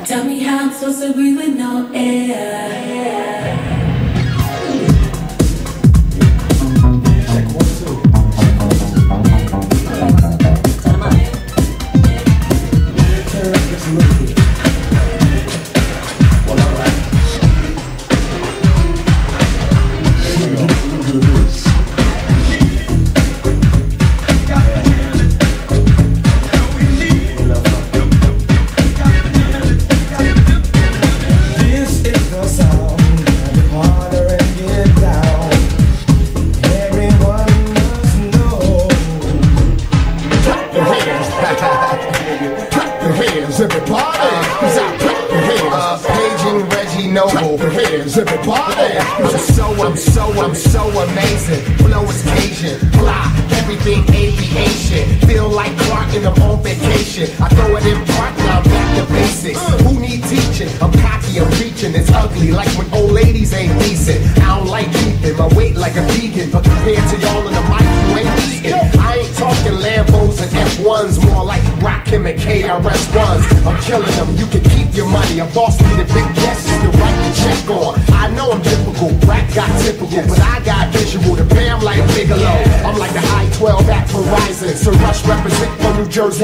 Tell me how I'm supposed to breathe with no air. I'm so amazing. Flow is Cajun, fly, everything aviation. Feel like Clark and I'm on vacation. I throw it in park, now I'm back to basics. Who need teaching? I'm cocky, I'm reaching. It's ugly, like when old ladies ain't decent. I don't like keeping my weight like a vegan, but compared to y'all in the mic, you ain't eating. I ain't talking Lambos and F1s, more like Rakim and KRS-Ones. I'm killing them, you can keep your money. A boss needed big guests to write the check on. I know I'm difficult, rap got typical, but I got visual. The bam like Bigelow. I'm like the I-12 at Verizon. So Rush represent for New Jersey.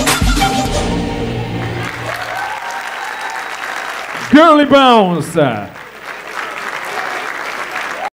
Girly Bounce.